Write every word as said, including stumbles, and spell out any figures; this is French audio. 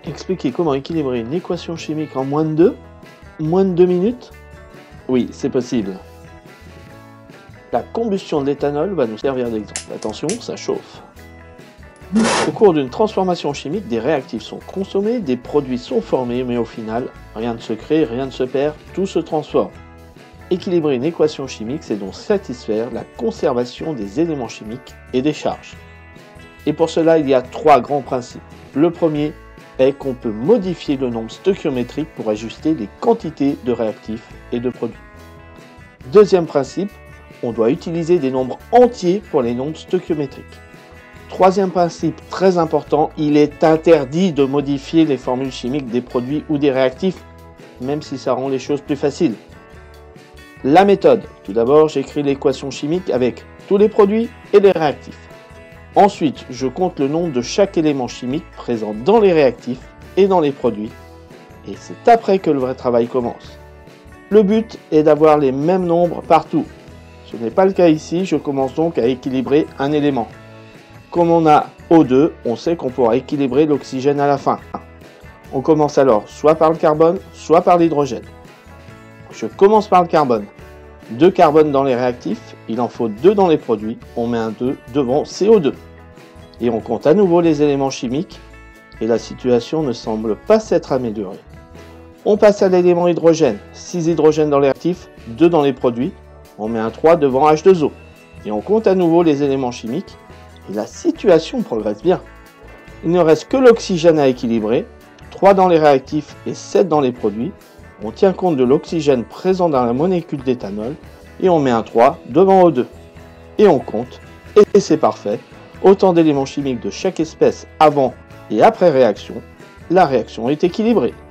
Expliquer comment équilibrer une équation chimique en moins de deux, moins de deux minutes? Oui, c'est possible. La combustion de l'éthanol va nous servir d'exemple. Attention, ça chauffe. Au cours d'une transformation chimique, des réactifs sont consommés, des produits sont formés, mais au final, rien ne se crée, rien ne se perd, tout se transforme. Équilibrer une équation chimique, c'est donc satisfaire la conservation des éléments chimiques et des charges. Et pour cela, il y a trois grands principes. Le premier est qu'on peut modifier le nombre stoichiométrique pour ajuster les quantités de réactifs et de produits. Deuxième principe, on doit utiliser des nombres entiers pour les nombres stoichiométriques. Troisième principe très important, il est interdit de modifier les formules chimiques des produits ou des réactifs, même si ça rend les choses plus faciles. La méthode. Tout d'abord, j'écris l'équation chimique avec tous les produits et les réactifs. Ensuite, je compte le nombre de chaque élément chimique présent dans les réactifs et dans les produits. Et c'est après que le vrai travail commence. Le but est d'avoir les mêmes nombres partout. Ce n'est pas le cas ici, je commence donc à équilibrer un élément. Comme on a O deux, on sait qu'on pourra équilibrer l'oxygène à la fin. On commence alors soit par le carbone, soit par l'hydrogène. Je commence par le carbone. deux carbone dans les réactifs, il en faut deux dans les produits, on met un deux devant C O deux. Et on compte à nouveau les éléments chimiques, et la situation ne semble pas s'être améliorée. On passe à l'élément hydrogène, six hydrogènes dans les réactifs, deux dans les produits, on met un trois devant H deux O. Et on compte à nouveau les éléments chimiques, et la situation progresse bien. Il ne reste que l'oxygène à équilibrer, trois dans les réactifs et sept dans les produits. On tient compte de l'oxygène présent dans la molécule d'éthanol et on met un trois devant O deux. Et on compte, et c'est parfait, autant d'éléments chimiques de chaque espèce avant et après réaction. La réaction est équilibrée.